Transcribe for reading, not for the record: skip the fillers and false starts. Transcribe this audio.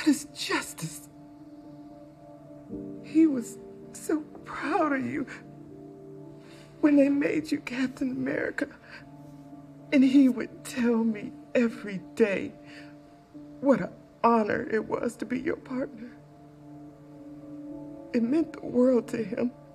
What is justice? He was so proud of you when they made you Captain America. And he would tell me every day what an honor it was to be your partner. It meant the world to him.